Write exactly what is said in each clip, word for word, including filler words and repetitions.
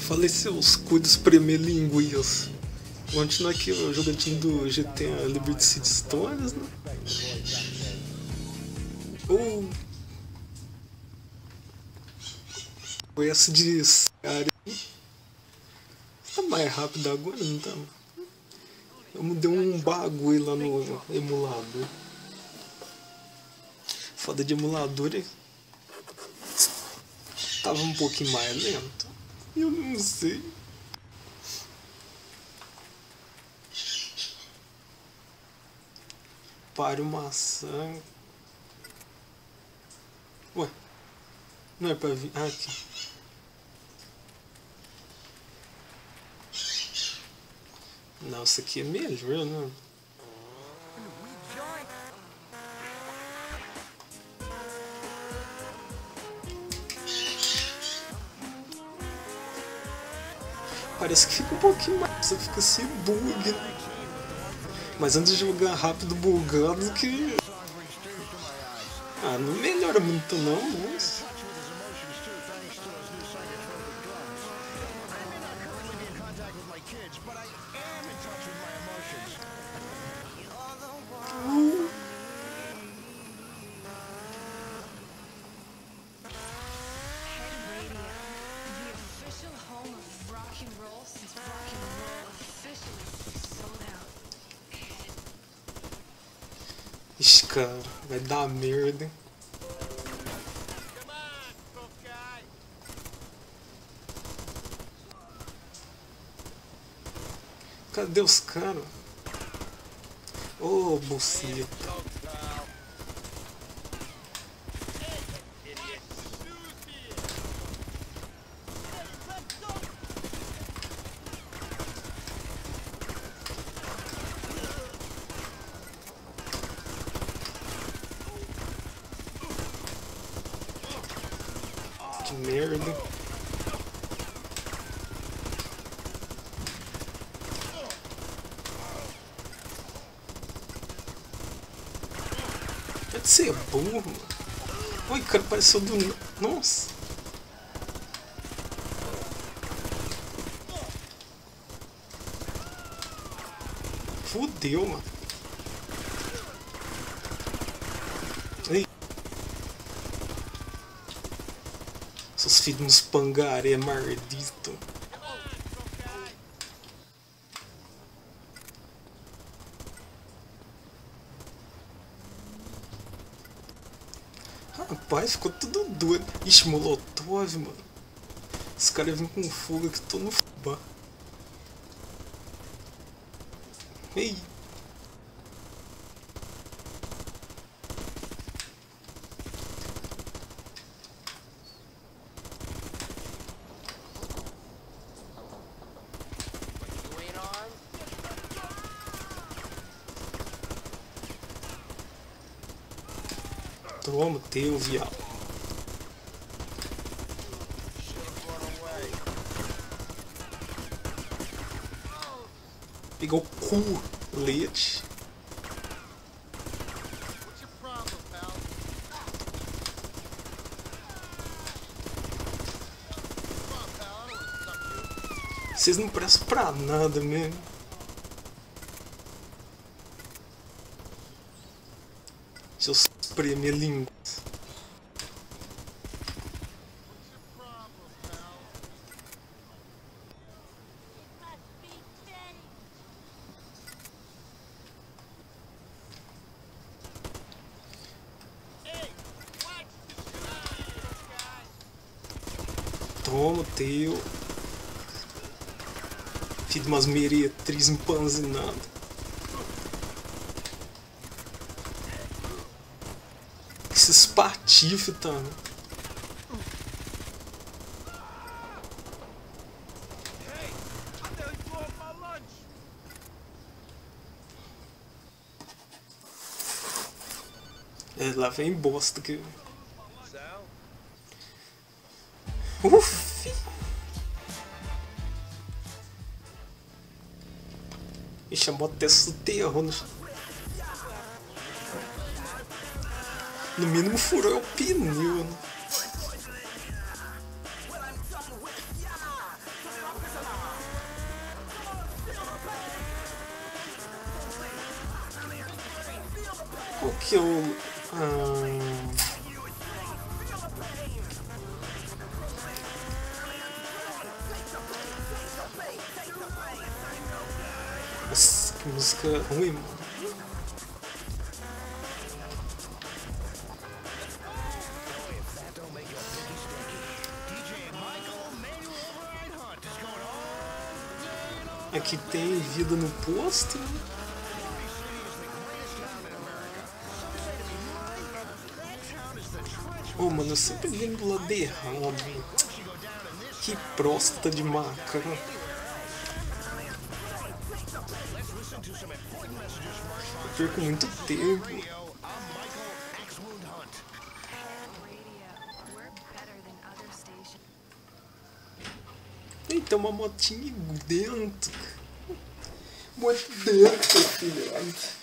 Falei seus cu de espremer linguiças. Continua aqui o jogatinho do G T A Liberty City Stories, né? Ou oh. Essa de cara aí. Tá mais rápido agora, não tá? Eu mudei um bagulho lá no emulador. Foda de emulador é... Tava um pouquinho mais lento. Eu não sei. Pare maçã. Ué, não é pra vir. Ah, aqui. Não, isso aqui é melhor, né? Parece que fica um pouquinho mais, você fica sem bug, né? Mas antes de jogar rápido bugado que... Ah, não melhora muito não, mas... Uh. Ixi, cara, vai dar merda, hein? Cadê os caras? Ô, oh, buceta. Que merda. Pode ser burro, mano. Oi, cara, apareceu do... Nossa. Fudeu, mano. Ei. Seus filhos nos pangaré, maldito. Rapaz, ficou tudo doido. Ixi, molotov, mano. Esse cara vem com fogo que tô no fubá. Ei. Toma, teu, viado. Pegou o colete. Vocês não prestam pra nada mesmo. Deixa eu espremer língua. Toma, teu. Filho de umas meretrizes empanzinadas. Esses patifes também. É, lá vem bosta que... Uff! Ixi, a moto desce o terror no... No mínimo furou o pneu, né? Qual que é o... Ah, nossa, que música ruim, mano. Aqui tem vida no posto, né? Oh, mano, eu sempre venho do lado errado. Que próstata de maca. Eu perco muito tempo. Ih, tem uma motinha dentro. Muito dentro, filhado.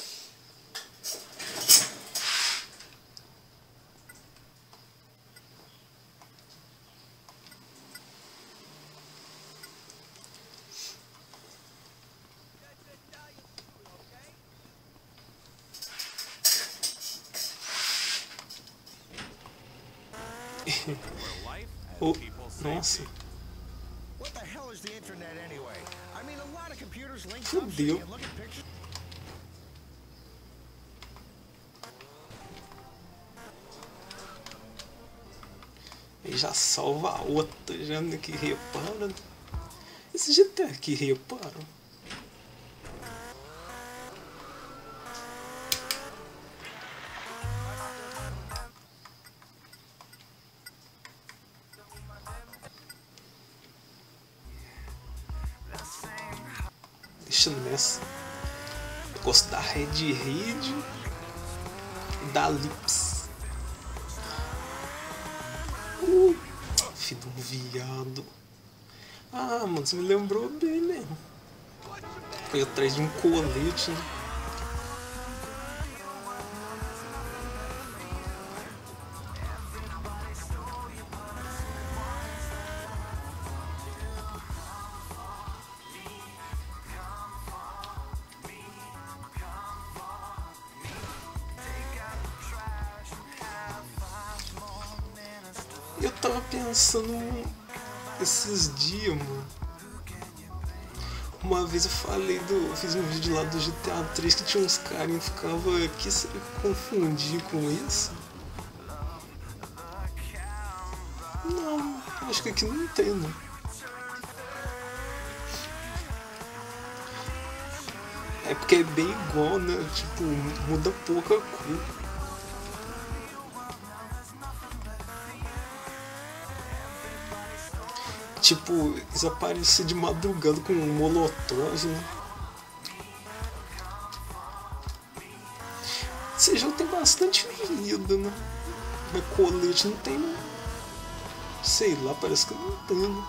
Oh, nossa. Fudeu. E já salva a outra, já que repara. Esse G T A aqui repara. Deixa nessa. Eu gosto da Red Red e da Lips. Uh, filho de um viado. Ah, mano, você me lembrou bem mesmo. Foi atrás de um colete, né? Eu tava pensando esses dias, mano. Uma vez eu falei do. Eu fiz um vídeo lá do G T A três que tinha uns caras e ficava. Que se confundir com isso? Não, acho que aqui não tem, não. É porque é bem igual, né? Tipo, muda pouca cor. Tipo, eles aparecem de madrugada com um molotov, né? Esse jogo tem bastante vida, né? Mas colete não tem. Sei lá, parece que não tem, né?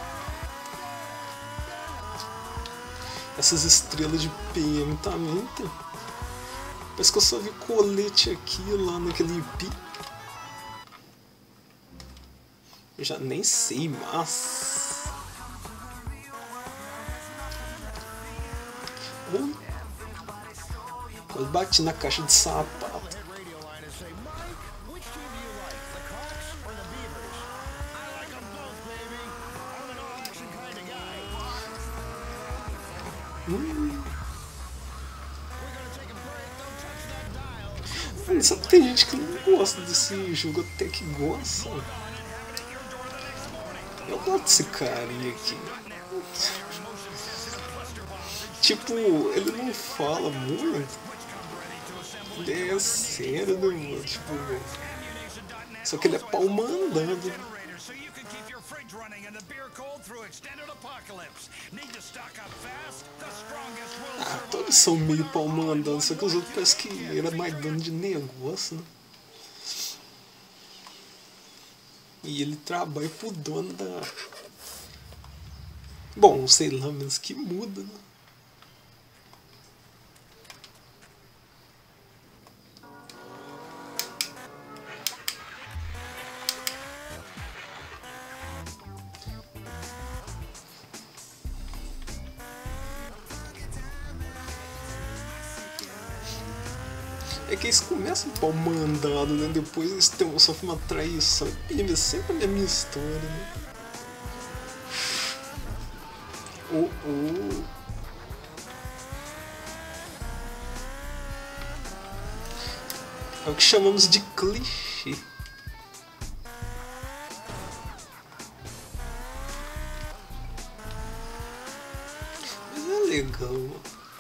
Essas estrelas de P M também tem. Parece que eu só vi colete aqui lá naquele I P. Eu já nem sei mais. Oh. Eu bati na caixa de sapato. Hum. Mano, sabe que tem gente que não gosta desse jogo, até que gosta. Eu gosto desse carinha aqui. Tipo, ele não fala muito. Ele é sério, né, mano? Tipo, só que ele é pau mandado. Ah, todos são meio pau mandado, só que os outros parecem que ele é mais dono de negócio, né? E ele trabalha pro dono da... Bom, sei lá, mas que muda, né? É que eles começam pau mandado, né? Depois eles tem, sofrem uma traição. E é sempre a mesma história, né? O, o... É o que chamamos de clichê. Mas é legal.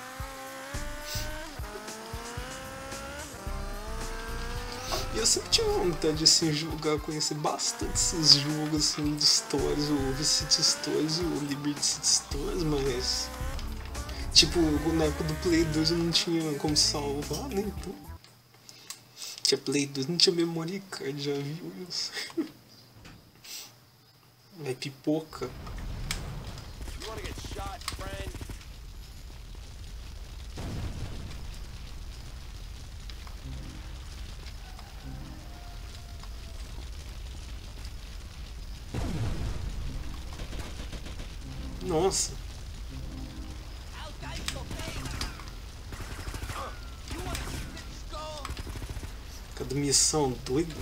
E eu sempre tive vontade de assim, jogar, conhecer bastante esses jogos assim, de stories, o Vice City Stories e o Liberty City Stories, mas tipo, na época do Play dois eu não tinha como salvar, né? Então, tinha Play dois, não tinha memory card, já viu isso? É pipoca. Nossa. Cada missão doida.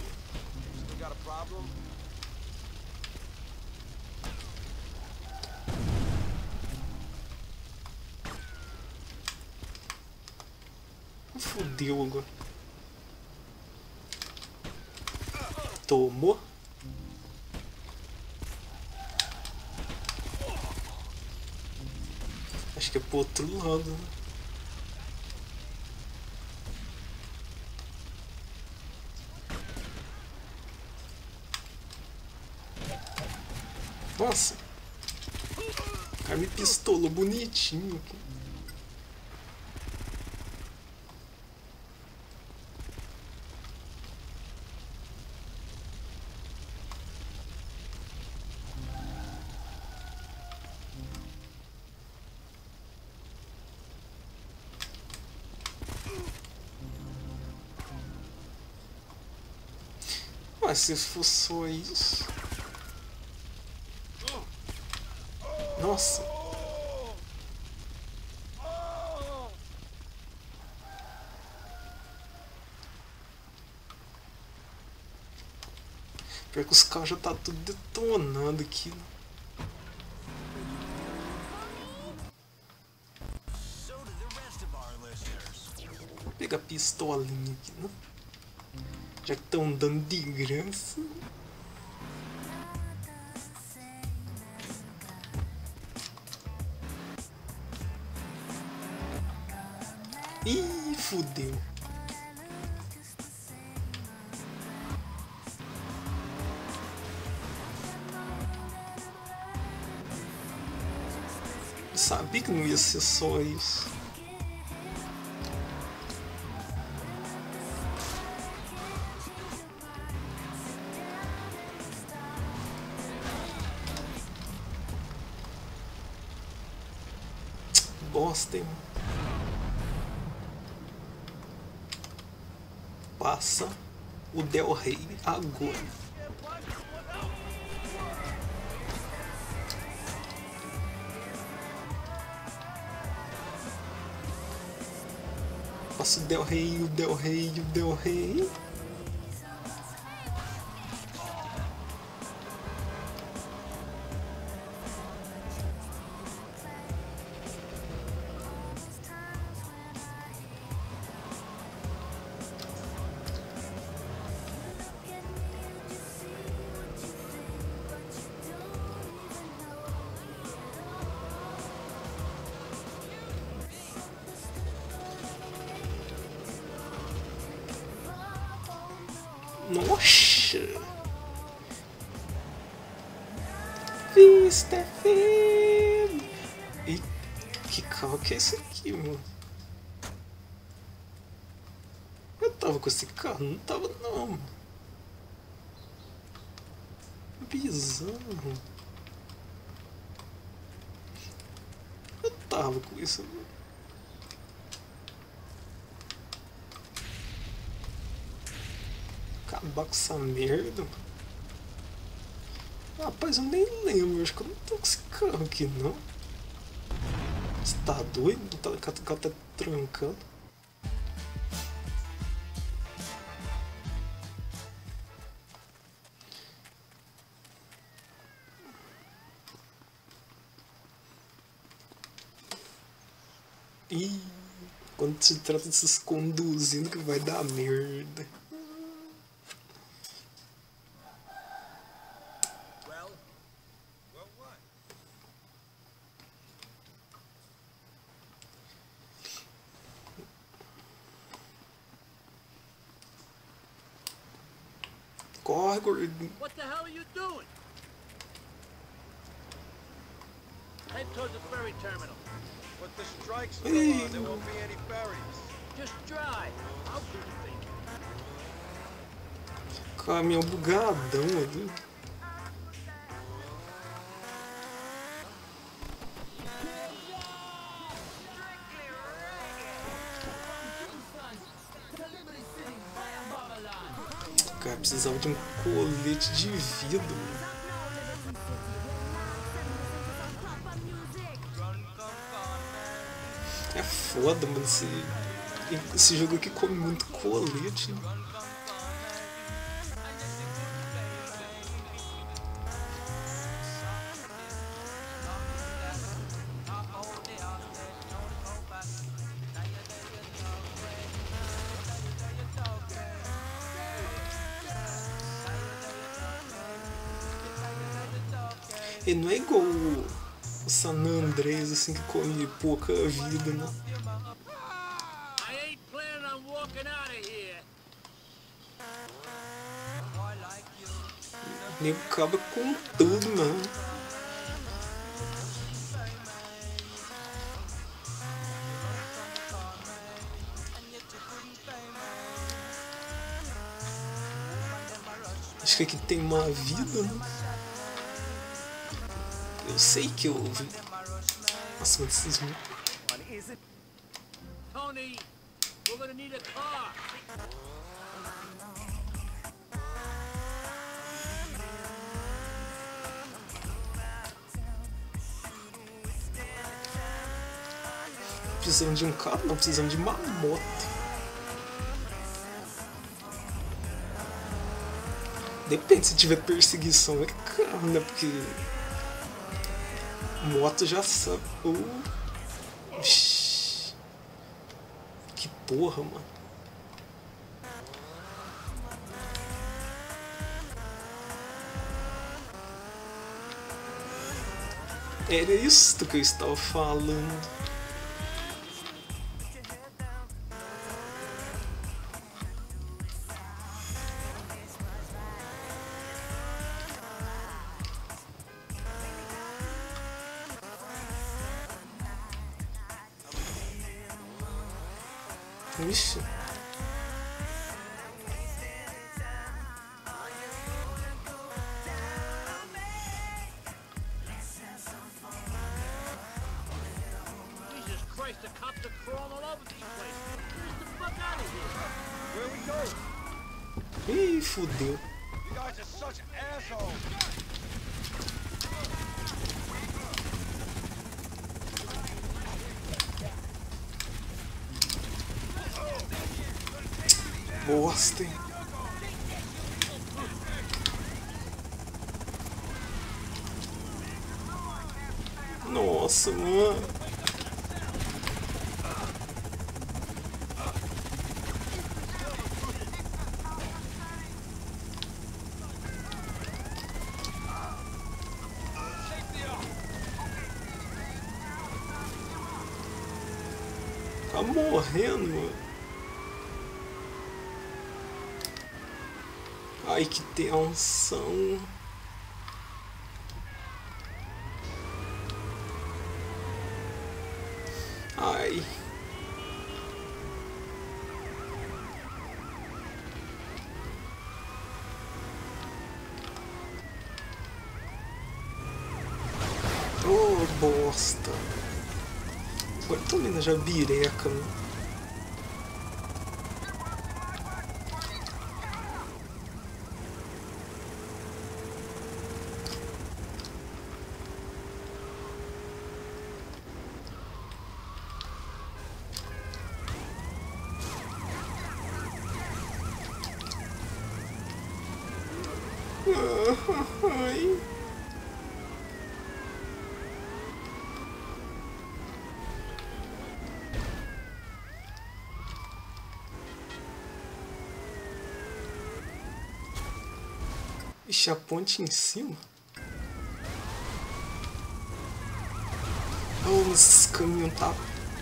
Fudeu agora. Tomou. Acho que é pro outro lado, né? Nossa. O cara me pistolou bonitinho aqui. Mas se for só isso... Nossa. Pior que os carros já tá tudo detonado aqui. Vou pegar a pistolinha aqui, né? Já que estão dando de graça. Ih, fudeu. Eu sabia que não ia ser só isso. Bosta, hein? Passa o Del Rey agora. Passa o Del Rey, o Del Rey, o Del Rey. Nossa! Vista feio! E que carro que é esse aqui, mano? Eu tava com esse carro? Não tava não. Bizarro. Eu tava com isso. Acabar com essa merda. Rapaz, eu nem lembro. Acho que eu não tô com esse carro aqui, não. Você tá doido? O carro tá trancando. Ih, quando se trata de se conduzindo que vai dar merda. Corre, gordinho. What the hell are you doing? Head towards the ferry terminal. With the strikes still Hey. on, there won't be any ferries. Just drive. I'll do the thinking. Caminhão bugadão ali. Cara, precisava de um colete de vidro. É foda, mano. Esse, esse jogo aqui come muito colete. Ele não é igual o, o San Andreas, assim, que come pouca vida, né? I ain't planning on walking out of here. O nego acaba com tudo, mano. Acho que aqui tem uma vida, né? Eu sei que eu ouvi. Nossa, mas esses... Tony, we're gonna need a car. Precisamos de um carro? Não, precisamos de uma moto. Depende, se tiver perseguição é carro, né? Porque... moto já sabe. Uh. Vixi. Que porra, mano. Era isso que eu estava falando. Vixe. Jesus Christ, the cops are crawling all over this place. Get the fuck out of here. Where we go? Ih, fudeu. You guys are such assholes. Bosta, hein? Nossa, mano. Tá morrendo, mano. Ai, que tensão. Ai. Ô, bosta. Agora tô vendo já bireca, mano. Ai. Ixi, a ponte em cima? Oh, esse caminhão tá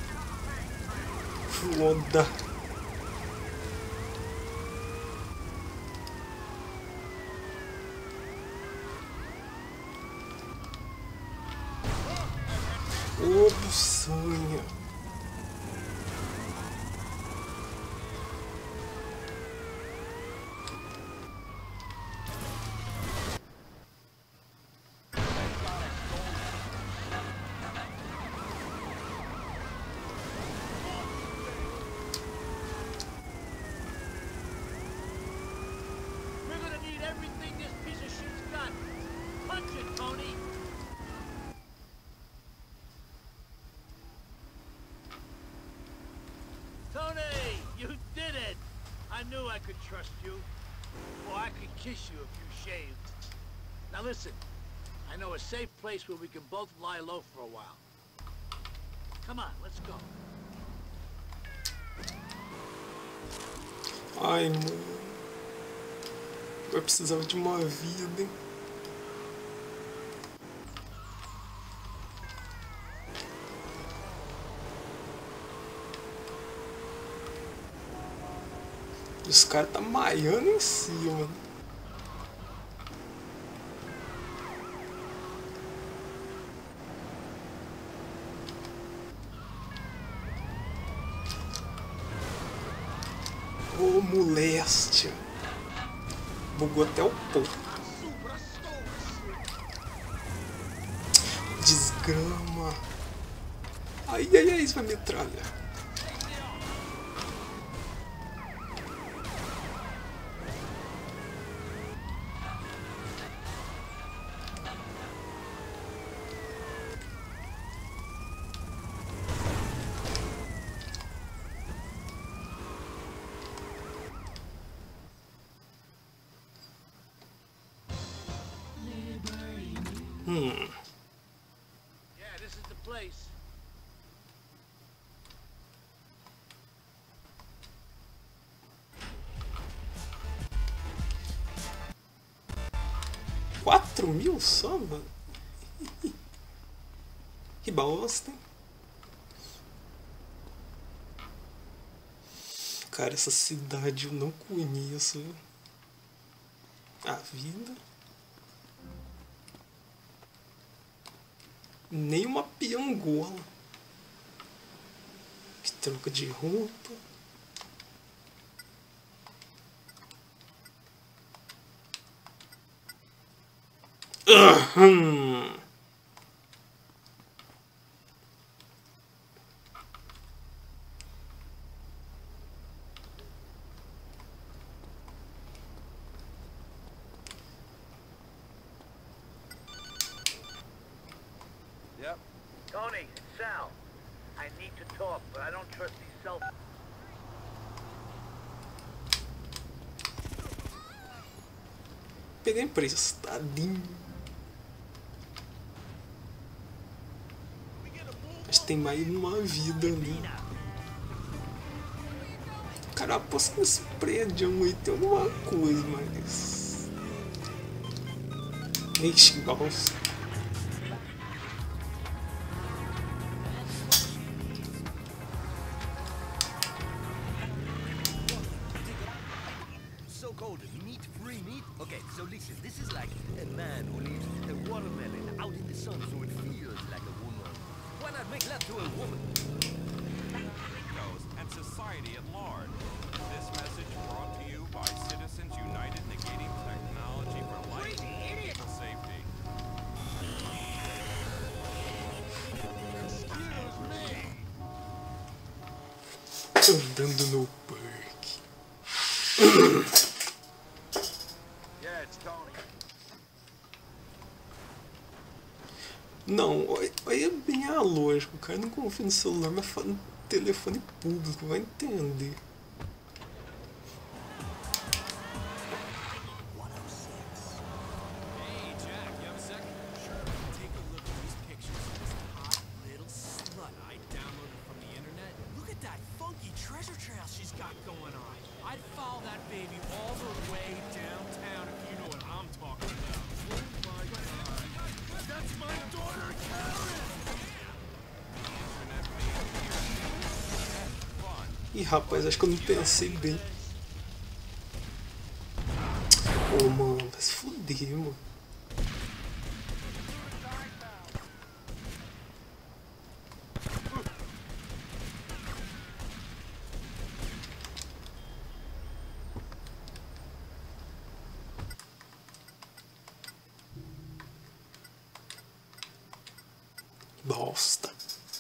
foda. Ô, buçanha. We're gonna need everything this piece of shit's got. Punch it, Tony! Tony! You did it! I knew I could trust you. Or I could kiss you if you shaved. Now listen, I know a safe place where we can both lie low for a while. Come on, let's go. Ai, mano. Vai precisar de uma vida, hein? Os caras tá maiando em cima. Ô, moléstia. Bugou até o povo. Desgrama. Ai, ai, ai, isso vai metralha. Hmm. Yeah, this is the place. Quatro mil só, mano? Que bosta, hein? Cara, essa cidade eu não conheço. A vida. Nem uma piangola. Que troca de roupa. Uhum. Yep. Tony, it's Sal. I need to talk, but I don't trust these cell phones. Peguei emprestadinho. Mas tem mais uma vida ali. Cara, aposto que nesse prédio aí tem alguma coisa, mas... Ixi, nossa. So cold, meat, free meat? Okay, so listen, this is like a man who leaves a watermelon out in the sun so it feels like a woman. Why not make love to a woman? And society at large. This message brought to you by Citizens United Negating Technology for Life and People Safety. Andando no parque. Yeah, it's Tony. Não, aí é bem a lógica. O cara não confia no celular, mas fala no telefone público, vai entender. Hey, Jack, you have a second? Sure. Take a look at these pictures of this hot little slut I downloaded from the internet. Look at that funky treasure trail she's got going on. I'd follow that baby all the way downtown if you know what I'm talking about. Ih, rapaz, acho que eu não pensei bem. Ô, oh, mano, vai se fuder, mano. Bosta.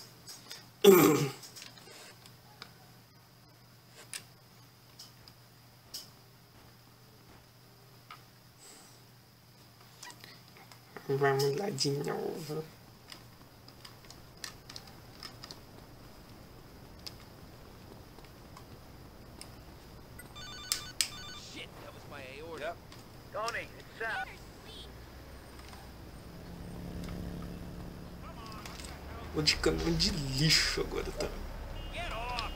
Vamos lá de novo. Shit, that was my aorta. Yep. Tony, it's Sam. Vou de caminhão de lixo agora, tá? Get off!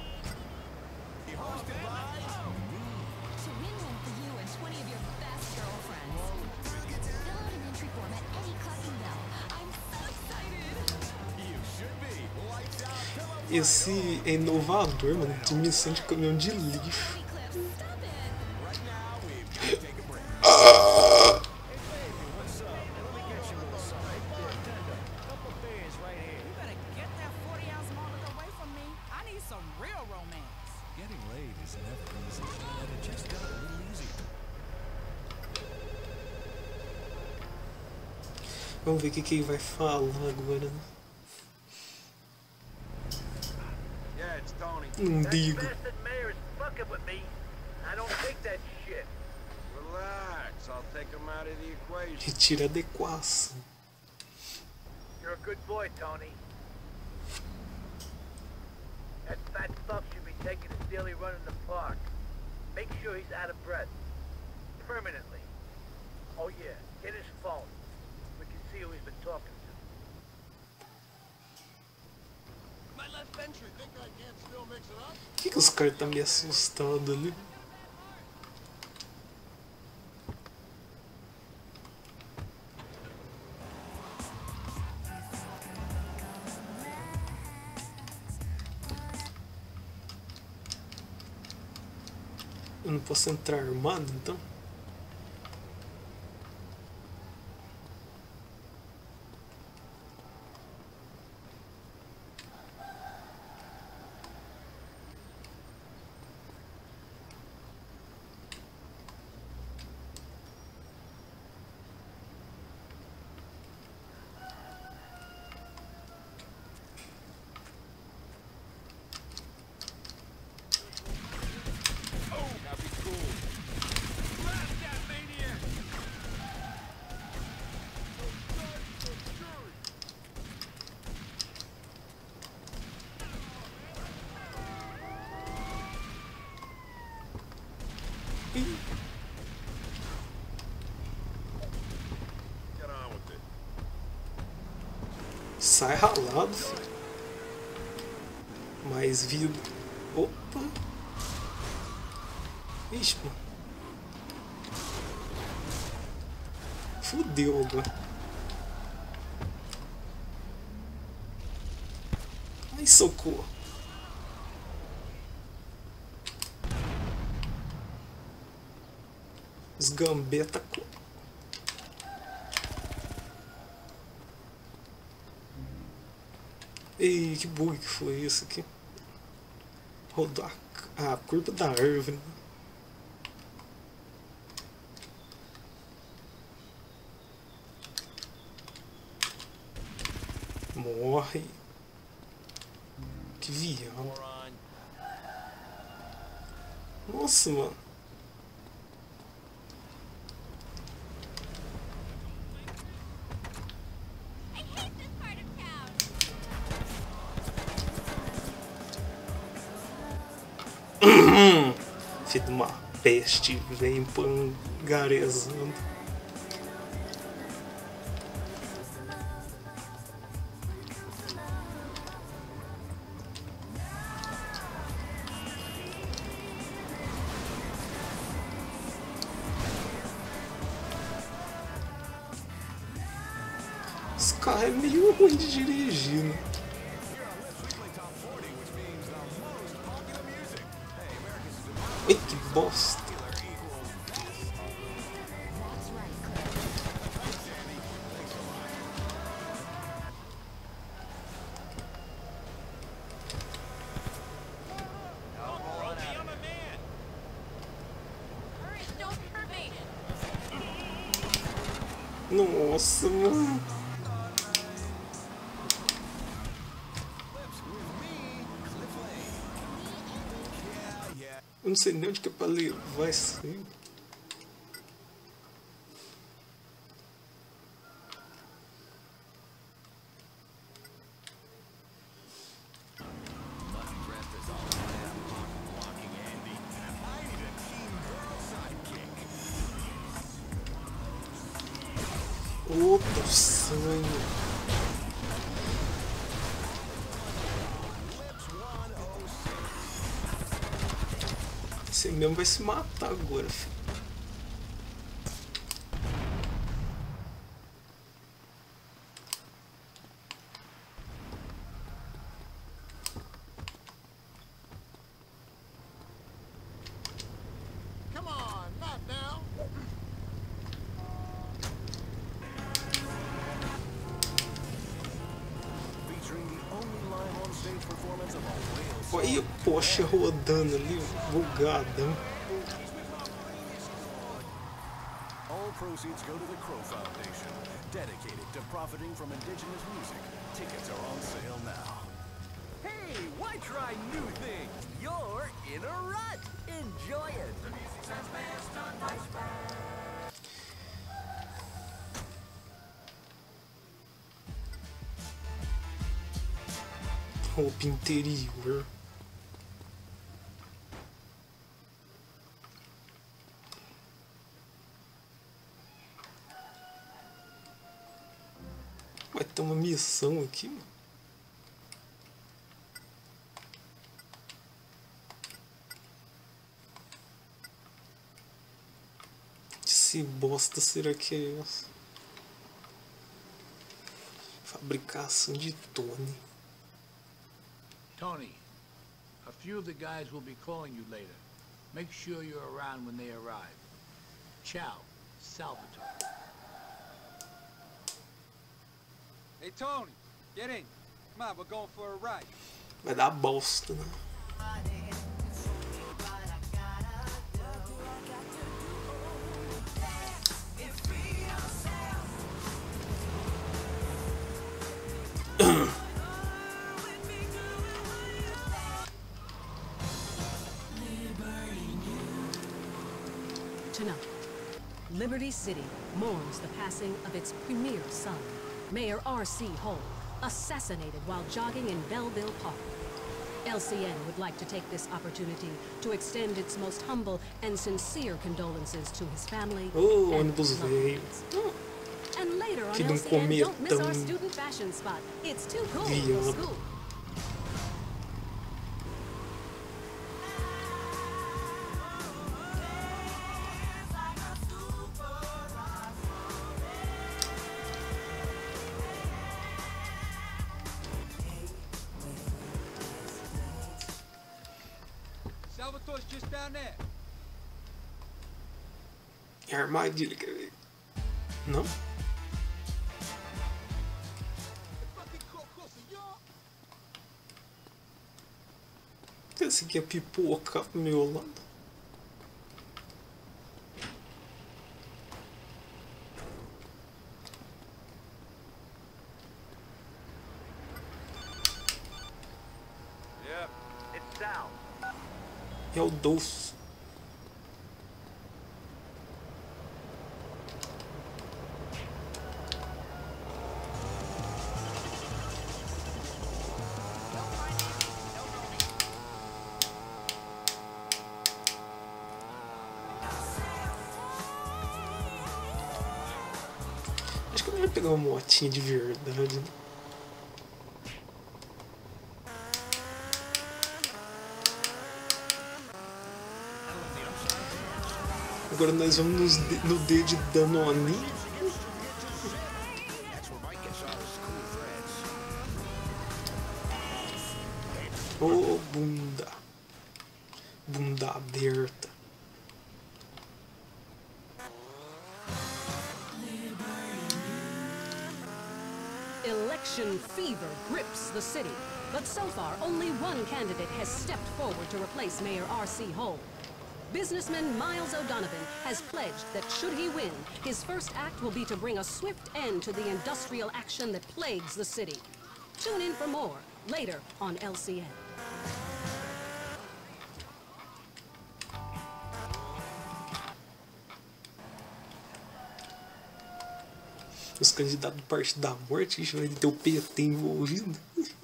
To win one for you and twenty of your best girlfriends. Fill out an entry form at any Clucking Bell. I'm so excited! Esse é inovador, mano. De missão de caminhão de lixo. Cliff, stop it! You better get that forty ounce monitor away from me. I need some real romance. Getting laid is never easy, and it just got a little easier. Vamos ver o que, que ele vai falar agora. Yeah, it's Tony. Não digo. bastard mayor is fucking with me. I don't take that shit. Relax, I'll take him out of the equation. Retira a adequação. You're a good boy, Tony. That fat fuck should be taking his daily run in the park. Make sure he's out of breath. Permanently. Oh yeah, get his phone. We can see who he's been talking to. My left ventral. Think I can't still mix it up? Por que, que os caras tá meio assustados ali? Eu não posso entrar armado, então? Now be cool. Blast that maniac! Get on with it. Sai ralado, filho. Mais vida. Opa! Ixi, mano. Fudeu agora. Ai, socorro. Os gambeta com... Ei, que bug que foi isso aqui? Rodou a, a curva da árvore. Morre. Que viado. Nossa, mano. I hate this part of town! Filho de uma peste, vem pangarezando. Esse carro é meio ruim de dirigir, né? bosta. Nossa, mano. Eu não sei nem onde que é pra levar isso aí. Outro sonho. Você mesmo vai se matar agora, filho. Come on, not now. Olha o Porsche rodando ali, bugadão. All proceeds go to the Crow Foundation, dedicated to profiting from indigenous music. Tickets are on sale now. Hey, why try new things? You're in a rut. Enjoy it. Roupa interior. Vai ter uma missão aqui, mano. Que bosta será que é essa? Fabricação de Tony. Tony, a few of the guys will be calling you later. Make sure you're around when they arrive. Ciao, Salvatore. Hey, Tony, get in. Come on, we're going for a ride. Vai dar bosta, né? Tonight, Liberty City mourns the passing of its premier son, Mayor R C Hole, assassinated while jogging in Belleville Park. L C N would like to take this opportunity to extend its most humble and sincere condolences to his family Oh, and ônibus loved veio. ones. And later on Que não L C N, comia don't miss our tão student fashion spot. It's too cool for viado. school. Salvatore's just down there. É armadilha, quer ver? Não? Esse aqui é pipoca miolando. Yep, it's Sal. É o doce. Acho que eu não vou pegar uma motinha de verdade, né? Agora nós vamos nos de, no D de Danone. Ô, oh, bunda. Bunda aberta. Election fever grips the city, but so far only one candidate has stepped forward to replace Mayor R C Hull. Businessman Miles O'Donovan has pledged that should he win, his first act will be to bring a swift end to the industrial action that plagues the city. Tune in for more, later on L C N. Os candidatos do Partido da Morte, vai ter o P T envolvido.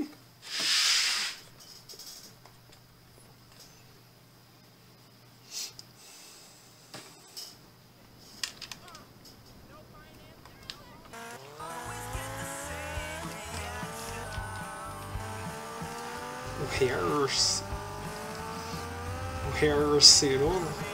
O Harris. O Harcerona.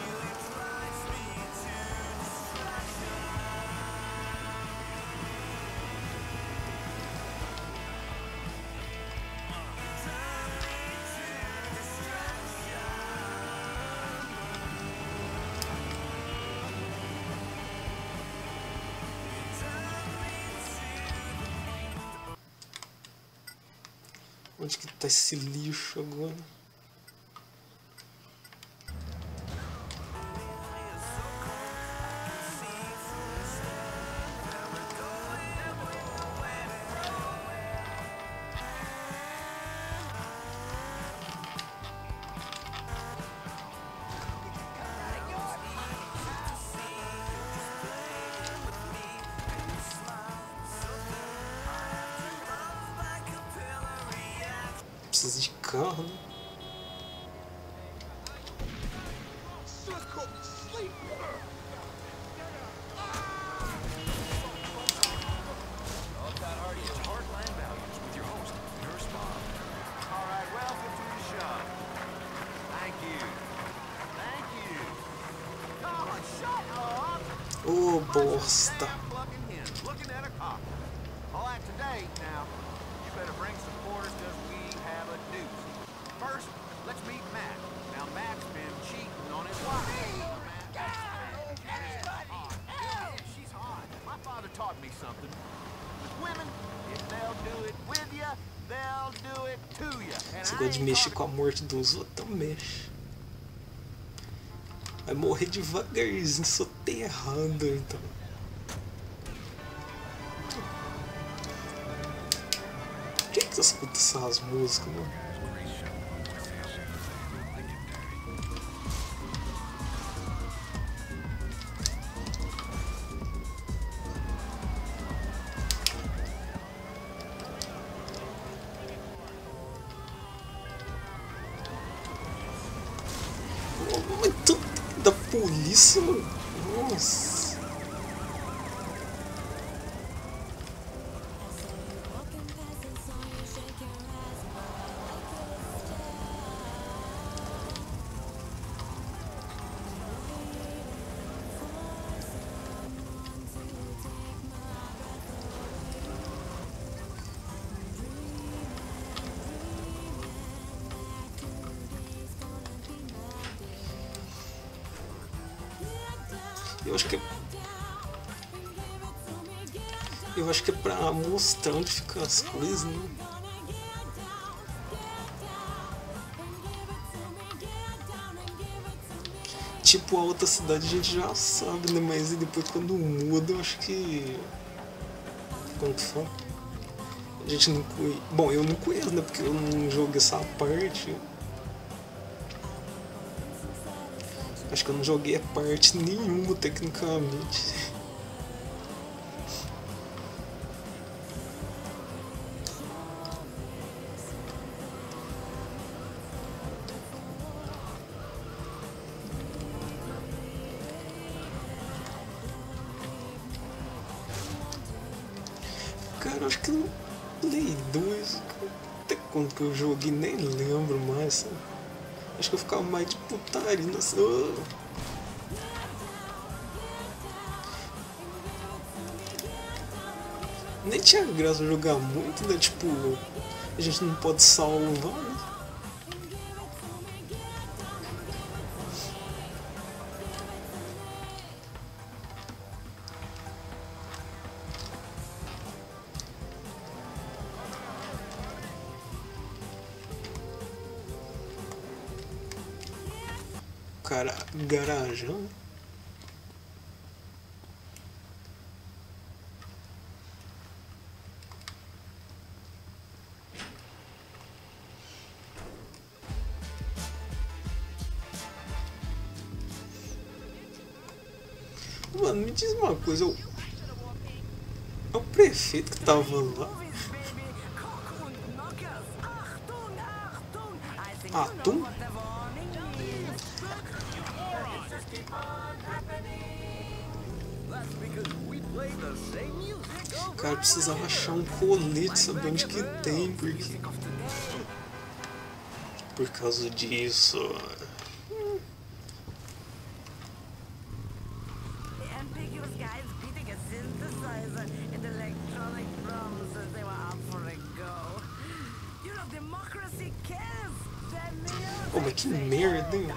Onde que tá esse lixo agora? Precisa de carro, né? Ô, bosta. First, let's meet Matt. Now, Matt's been cheating on his wife. She's hot. My father taught me something. With women, if they'll do it with you, they'll do it to you. Você gosta de mexer com a morte dos outros, então mexe. Vai morrer devagarzinho, soterrando, então. Por que que você escuta essas músicas, mano? Da polícia, mano. Nossa. Eu acho que é... Eu acho que é pra mostrar onde ficam as coisas, né? Tipo, a outra cidade a gente já sabe, né? Mas depois quando muda, eu acho que... Como que fala? A gente não conhece... Bom, eu não conheço, né? Porque eu não joguei essa parte. Acho que eu não joguei a parte nenhuma, tecnicamente. Cara, acho que no Play dois, até quando que eu joguei, nem lembro mais, sabe? Acho que eu ficava mais de putaria, nossa. Oh. Nem tinha graça jogar muito, né? Tipo, a gente não pode salvar, né? cara garajão. Mano, me diz uma coisa, eu... é o prefeito que tava lá? Atum? O cara precisava achar um colete, saber onde que tem, porque... Por causa disso... Pô, mas que merda, hein?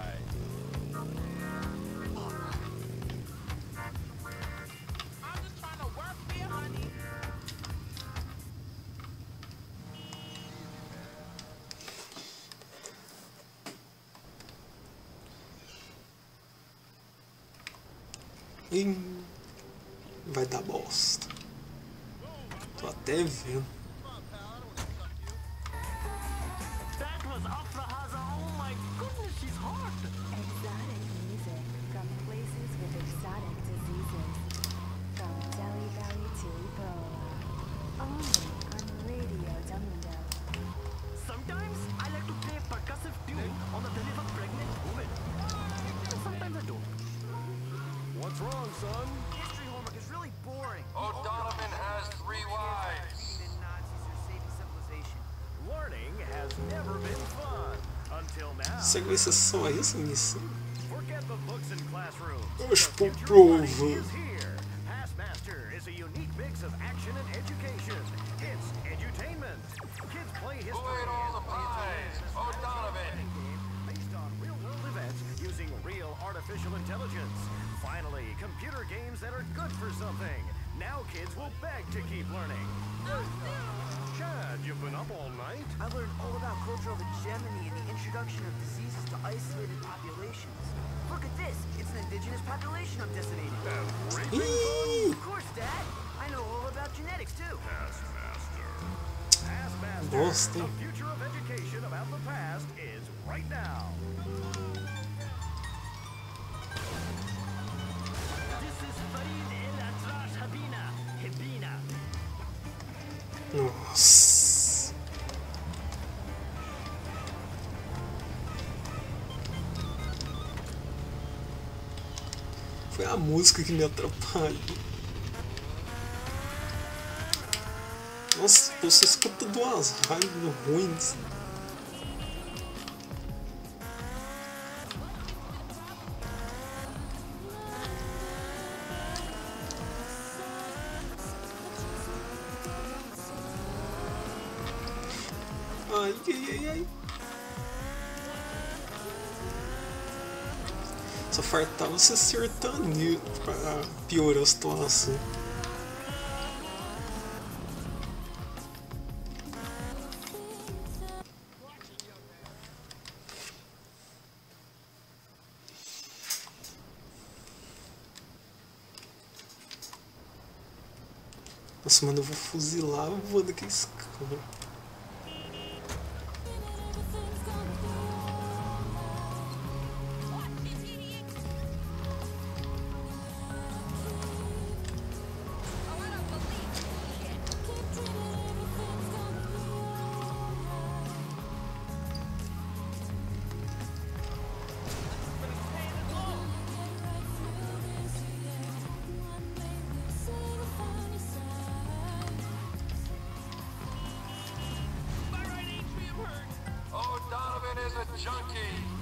Ih, vai dar bosta. Tô até vendo. What's wrong, son? History homework is really boring. O'Donovan has three wives. Nazis are saving civilization. Learning has never been fun until now. Será que vai ser só isso, missão? Forget the books and classrooms. Eu estou provando. Passmaster is a unique mix of action and education. It's edutainment. Kids play history. Who ate all the pies? O'Donovan. Based on real-world events using real artificial intelligence. Finally, computer games that are good for something. Now kids will beg to keep learning. Chad, you've been up all night? I learned all about cultural hegemony and the introduction of diseases to isolated populations. Look at this. It's an indigenous population I'm decimating. Of course, Dad. I know all about genetics, too. Passmaster. Passmaster. Bosta. The future of education about the past is right now. Nossa. Foi a música que me atrapalhou. Nossa, você escuta duas raivas ruins. Ai, ai, ai, ai. Só fartava ser sertanejo pra piorar a situação. Nossa, mano, eu vou fuzilar a voa daqueles caras. O'Donovan is a junkie.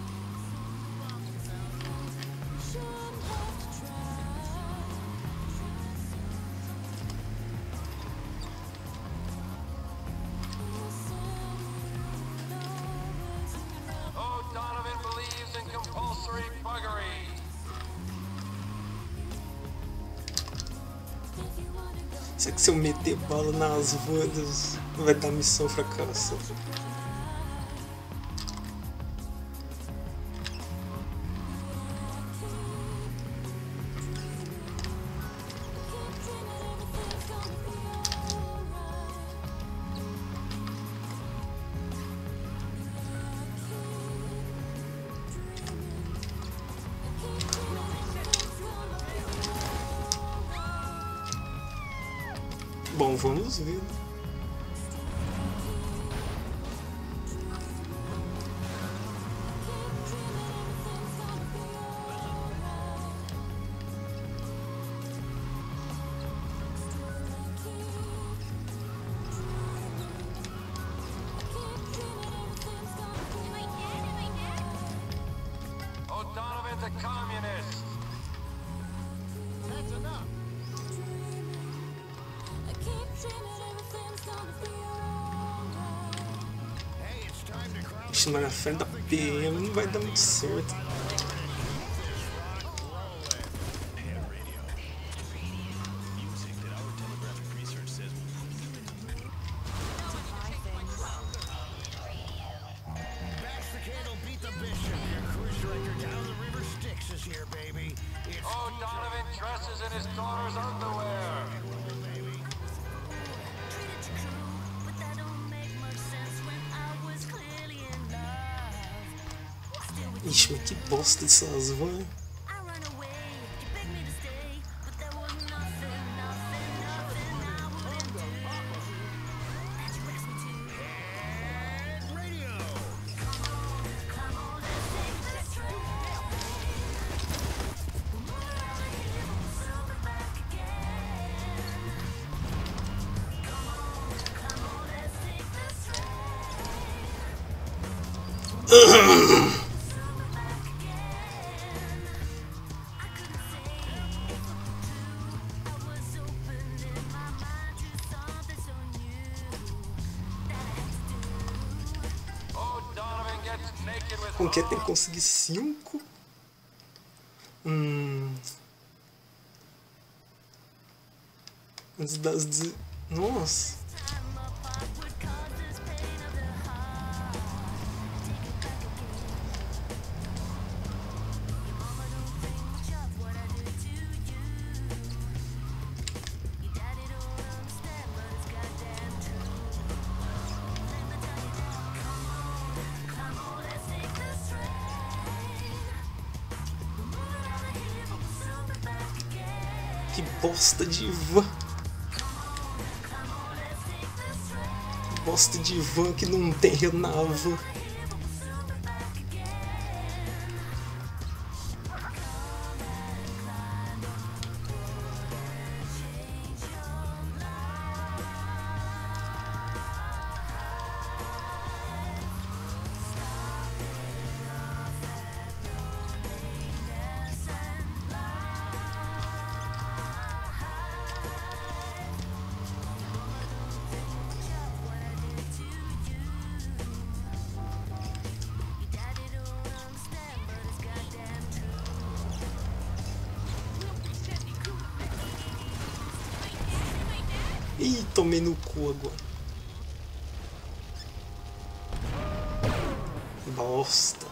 O'Donovan believes in compulsory buggery. Será que se eu meter bala nas voadas vai dar missão fracassada? Bom, vamos ver. O'Donovan's a communist. That's enough. Ixi, mas na frente da P M não vai dar muito certo. O'Donovan dresses in his daughter's underwear. Ixi, mas que bosta dessas vans. Com que tem que conseguir cinco? Hum. Antes das. De... Nossa! Que bosta de van. Que bosta de van que não tem renava. Ih, tomei no cu agora. Bosta.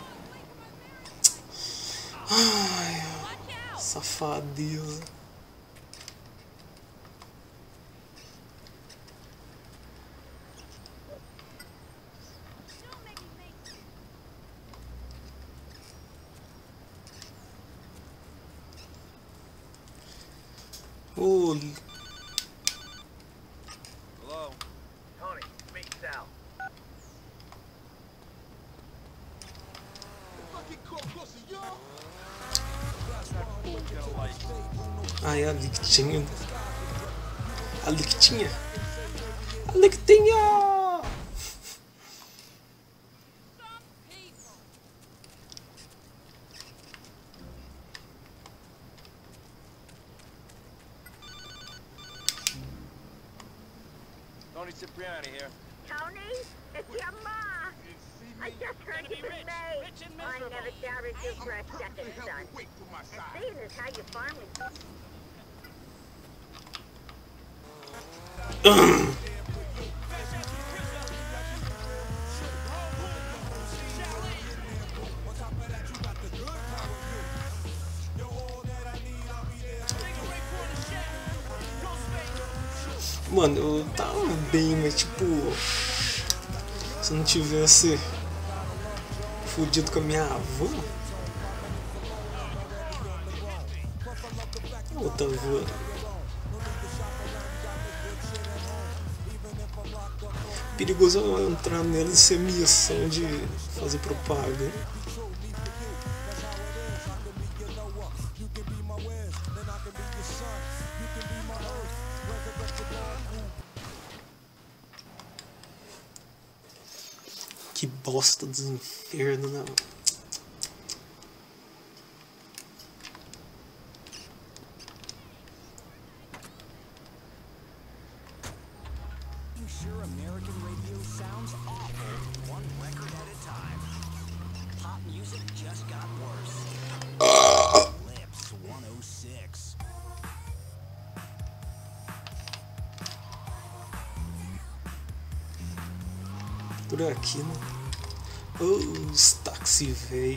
Ai, safadeza. Oh. Ai, ali que tinha. Ali que tinha. Ali que tinha. Tony Cipriani here. Tony, it's your ma. I just heard you were made. I never doubted you for a second, son. And seeing as how you finally... Mano, eu tava bem, mas tipo, se eu não tivesse fudido com a minha avó, outra avó, perigoso eu entrar nela sem missão de fazer propaganda. Que bosta dos infernos, né? Sure, American radio sounds awful, one record at a time. Pop music just got worse. Lips one oh six. Por aqui, né? Oh, os táxi véi.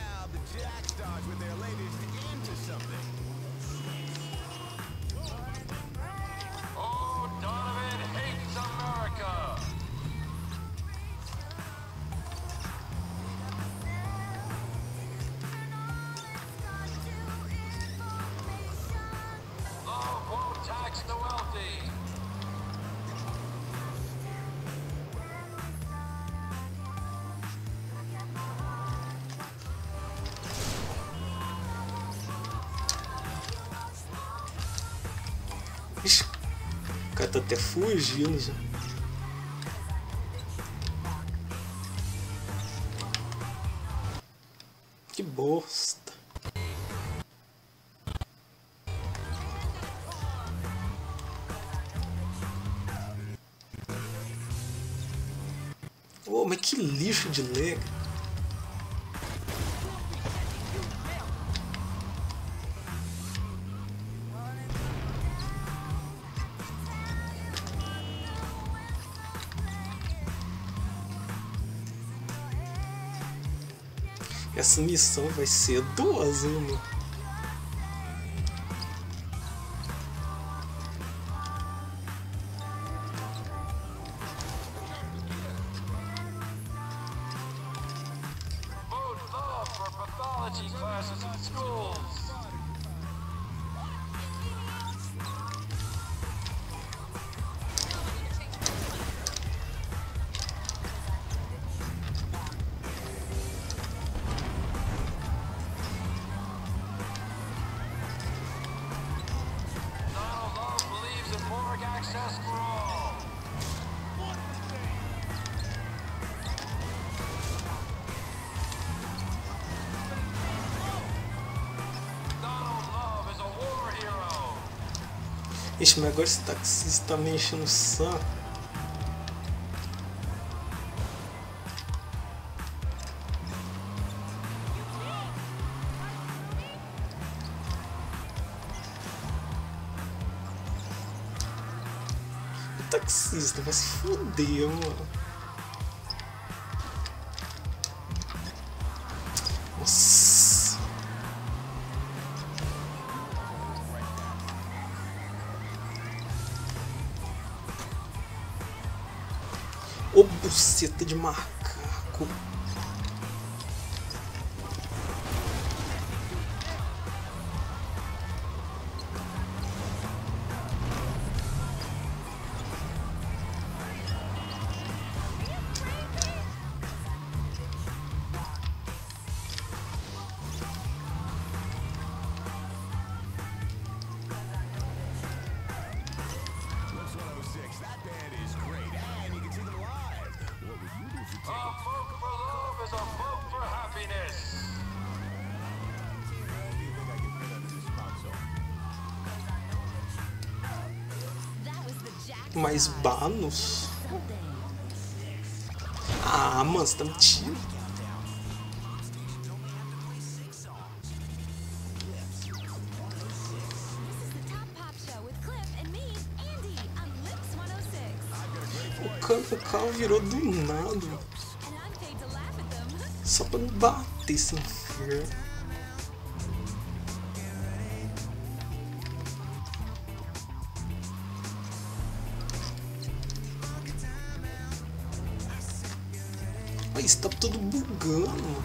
Ixi, o cara tá até fugindo já. Que bosta. Oh, mas que lixo de lega. Essa missão vai ser duas, hein, mano? Ixi, mas agora esse taxista tá me enchendo o saco. O taxista vai se foder, mano. Nossa. Ô buceta de macaco. Mais banos? Ah, mano, você tá mentindo. O campo carro virou do nada. Só pra me bater esse inferno. Isso tá tudo bugando.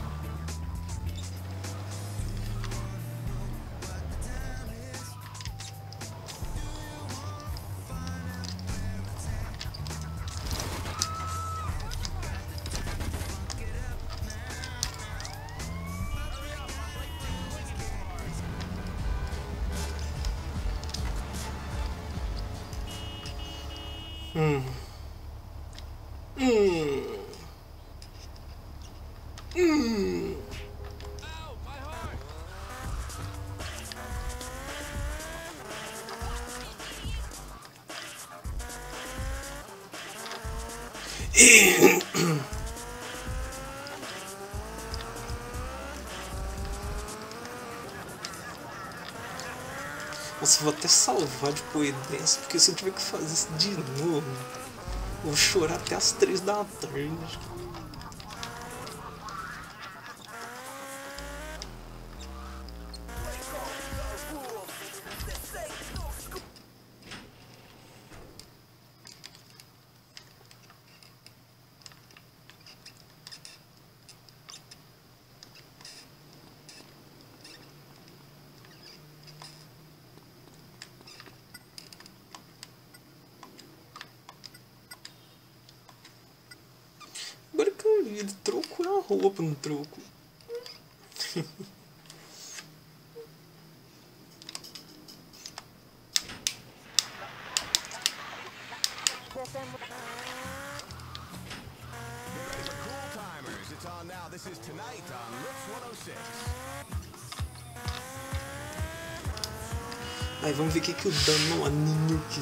Hum. Hum. Hum. E... Nossa, vou até salvar de coerência, porque se eu tiver que fazer isso de novo, eu vou chorar até as três da tarde. Agora que eu vi, ele trocou a roupa no troco. Aí vamos ver o que, que o Danoninho aqui.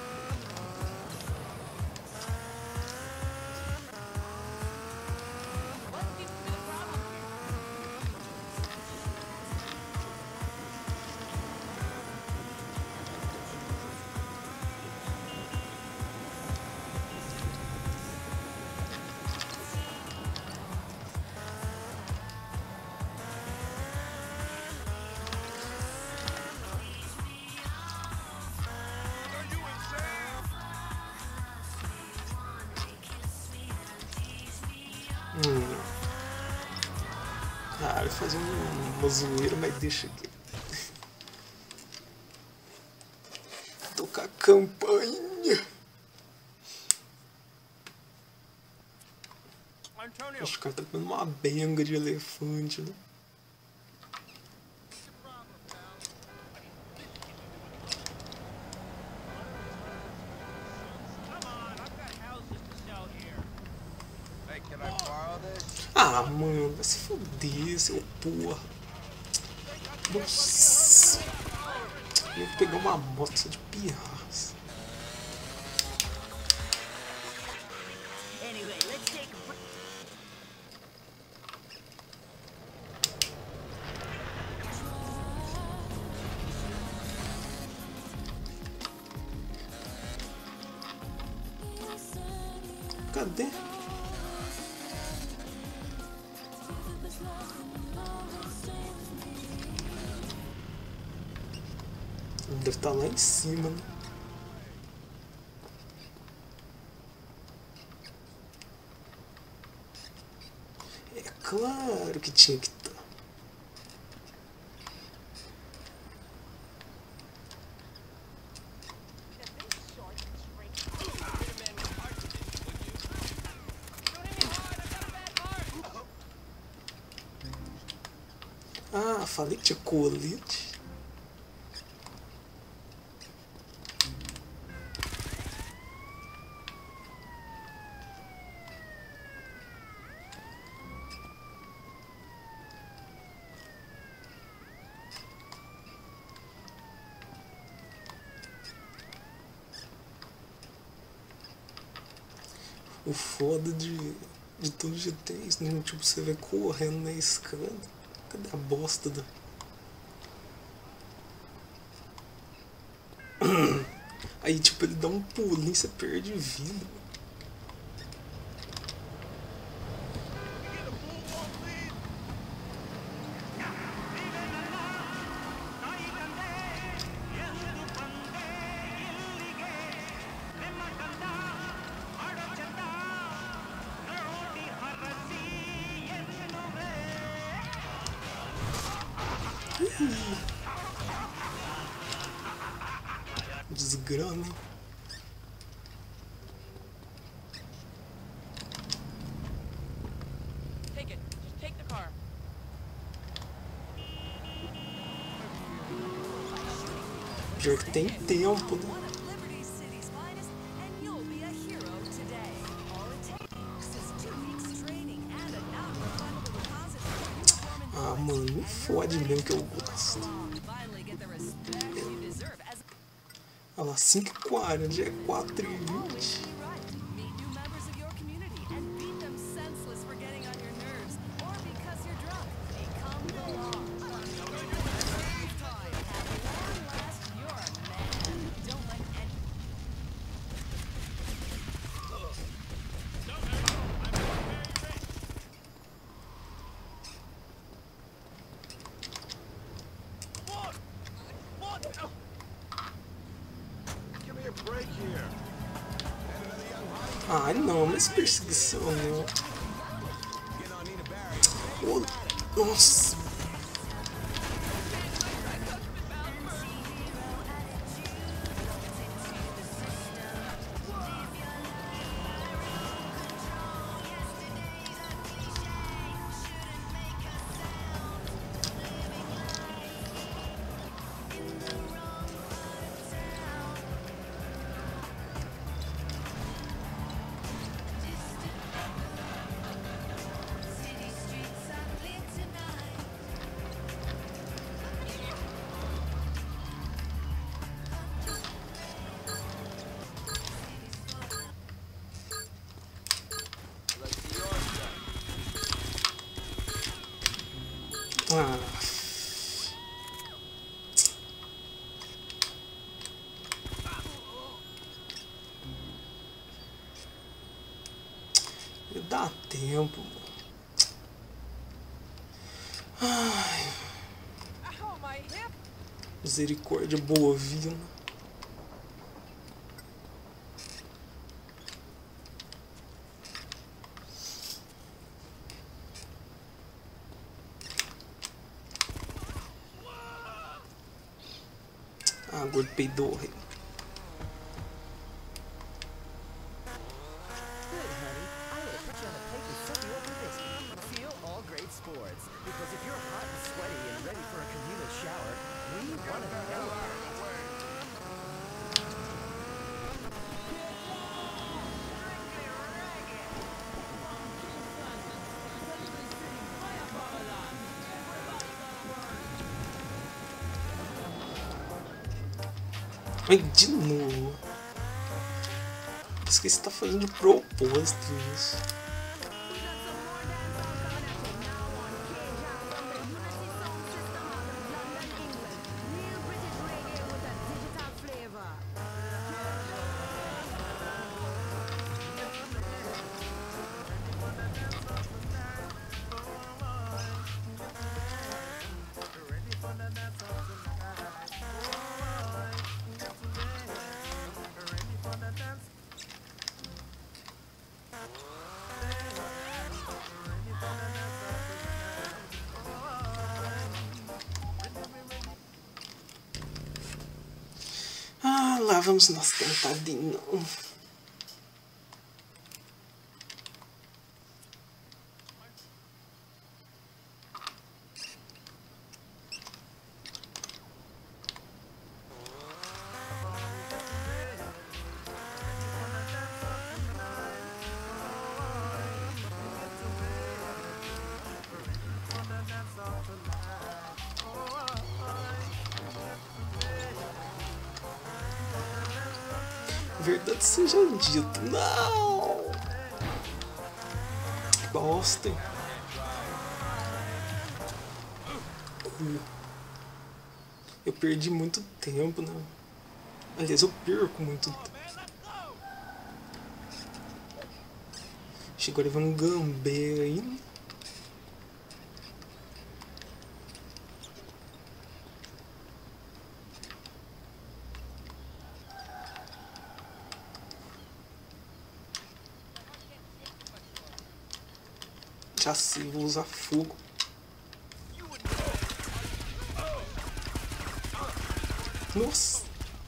Hum. Ah, vai fazer um, uma zoeira, mas deixa aqui. Tocar campanha. Acho que o cara tá comendo uma benga de elefante, né? Ah, mano, vai se foder, seu porra. Nossa. Eu vou pegar uma moto só de pirraça. Cadê? Deve estar lá em cima, né? É claro que tinha que estar. Ah, falei que tinha colete. O foda de, de todo G T é isso, né? Tipo, você vai correndo na escada. Cadê a bosta da... Aí, tipo, ele dá um pulinho e você perde vida. Desgrama, hein? Take it. Just take the car. Pior que tem tempo, né? One of Liberty City's finest, and you'll be fode mesmo que eu gosto. Olha lá, cinco e quarenta, já é quatro e vinte. Ai não, mas perseguição não. Oh, nossa. Ah. Dá tempo, mano. Ai. Misericórdia bovina. Ah, gordo peidou, rei. Ai, de novo. Parece que você tá fazendo de propósito isso. Ah, lá vamos nós tentar de novo. Verdade seja dita. Não! Que bosta. Eu perdi muito tempo, né? Aliás, eu perco muito tempo. Agora vai um gambê aí. Já sei, vou usar fogo. Nossa!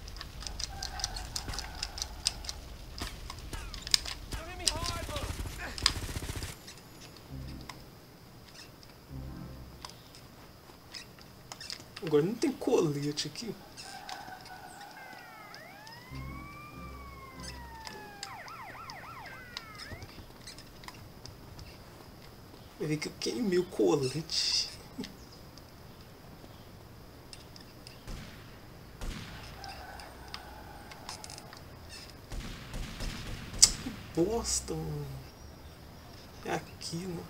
Agora não tem colete aqui. Vai ver que eu queimei o colete. bosta, mano. É aqui, né?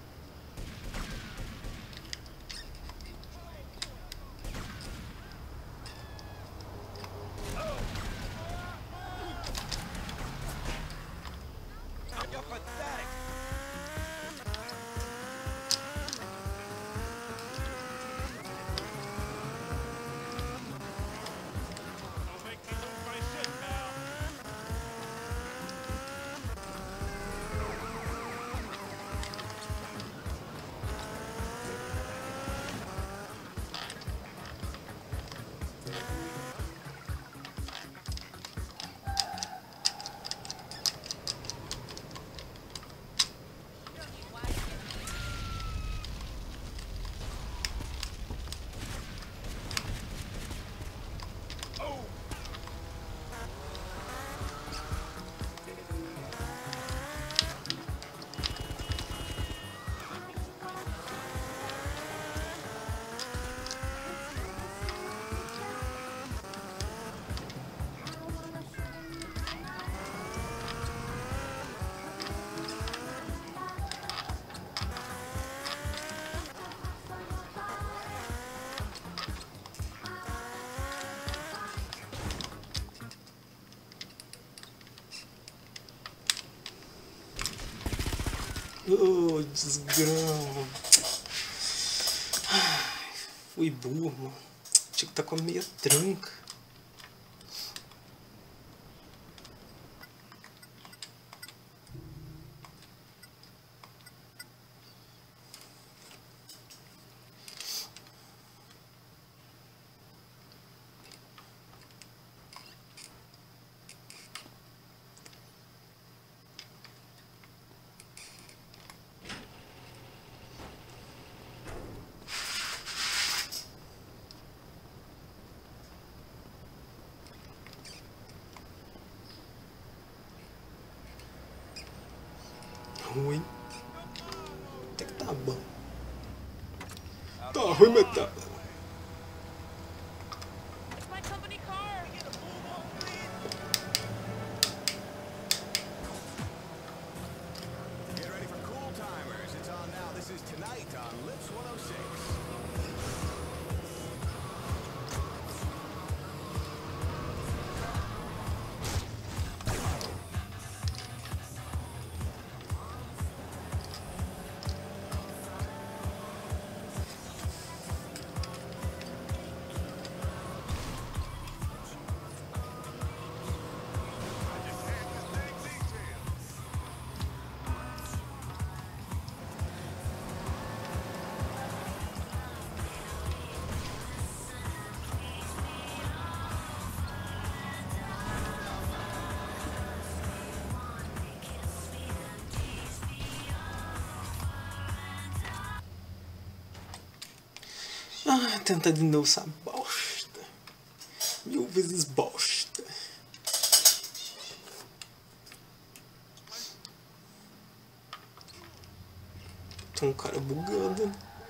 Oh, desgrama. Fui burro, mano. Tinha que estar com a meia tranca. Ruim. Até que tá bom. Tá ruim, mas tá. Get ready for Cool Timers. It's on now. This is Tonight on Lips one oh six. Ah, tentar de novo essa bosta. Mil vezes bosta. Tem um cara bugando.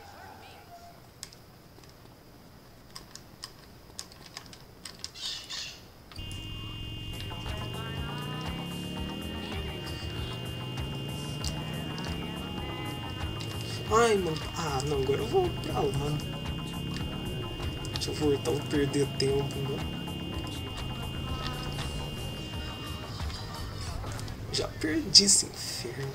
Ai, mano. Ah, não, agora eu vou pra lá. Deixa eu voltar, vou perder tempo, né? Já perdi esse inferno.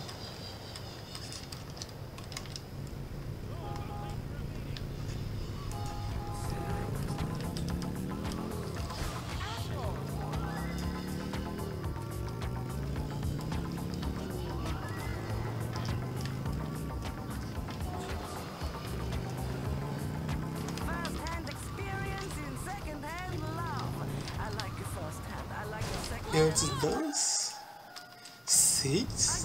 Antes das seis?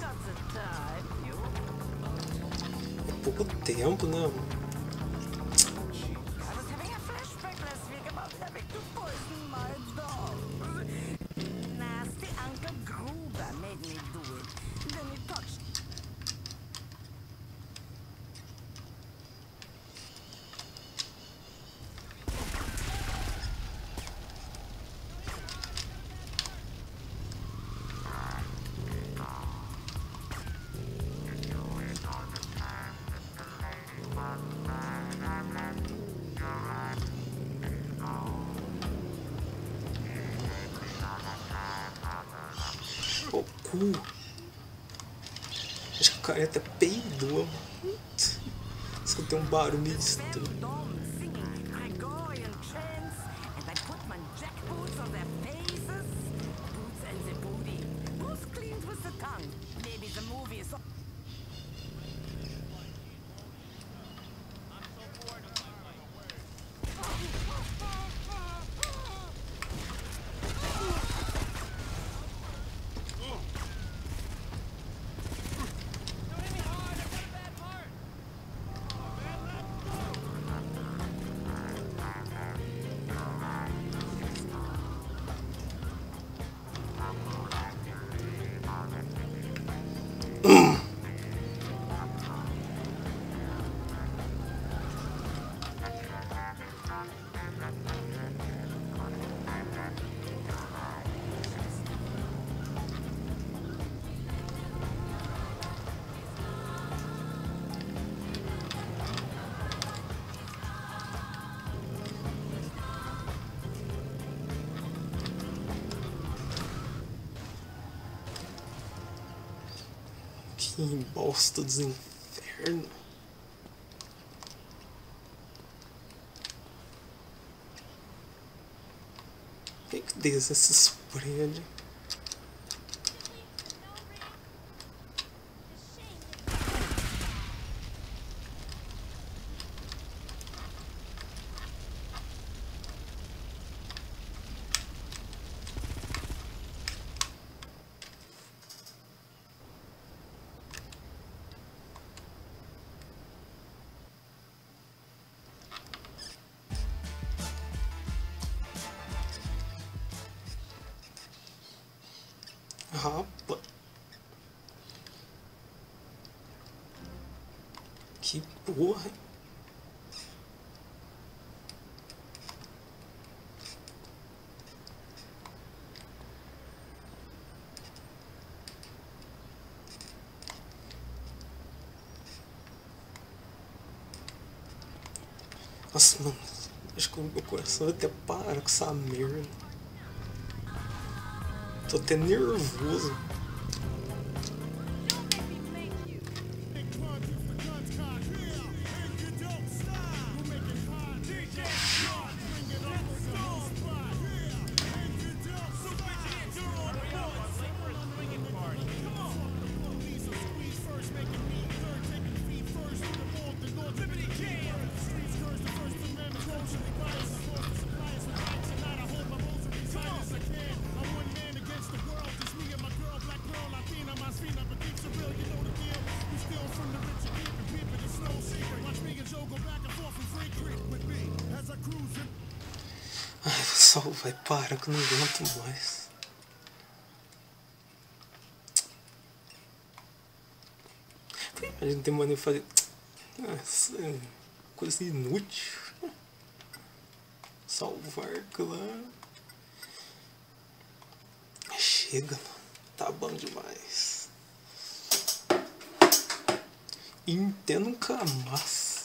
É pouco tempo, né? cu. Acho que o cara até peidou. Escutei um barulho meio estranho. Que bosta dos infernos. Quem que desce esses prédios? Rapaz, que porra. Nossa, mano, acho que o meu coração até para com essa merda. Tô até nervoso. Ai, só vai parar que eu não aguento mais. A gente tem maneira de fazer essa coisa inútil. Salvar clã. Chega, tá bom demais. Entendo nunca mais.